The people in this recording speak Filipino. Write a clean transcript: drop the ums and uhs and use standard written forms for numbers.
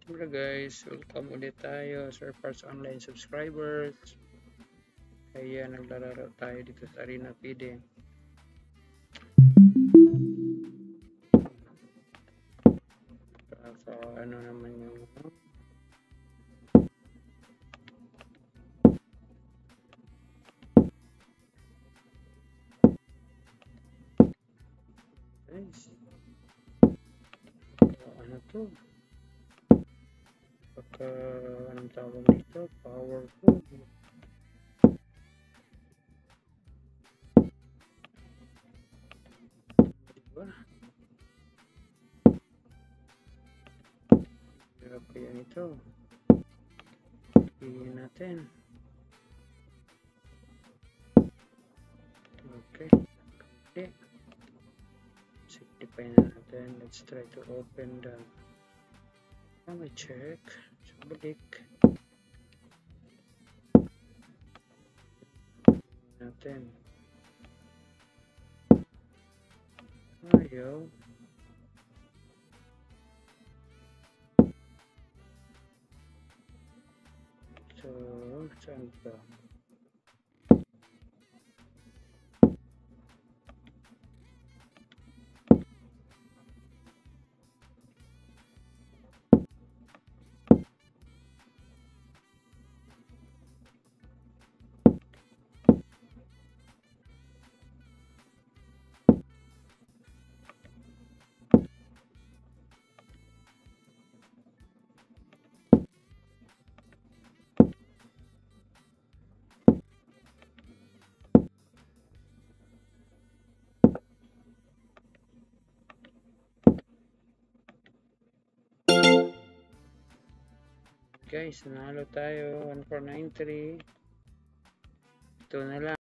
Hello guys, welcome ulit tayo sa first online subscribers. Kaya naglalaro tayo dito sa Arena PD. So ano naman yung guys. So, ano to? Pagka anong tawag dito? Powerful. Diba? Hirap kaya ito. Piliin natin. Okay. Okay. Simplify na natin. Let's try to open the let me check. So, balik natin. Ayaw. So, saan ba? Guys, nanalo tayo 1493. Ito na lang.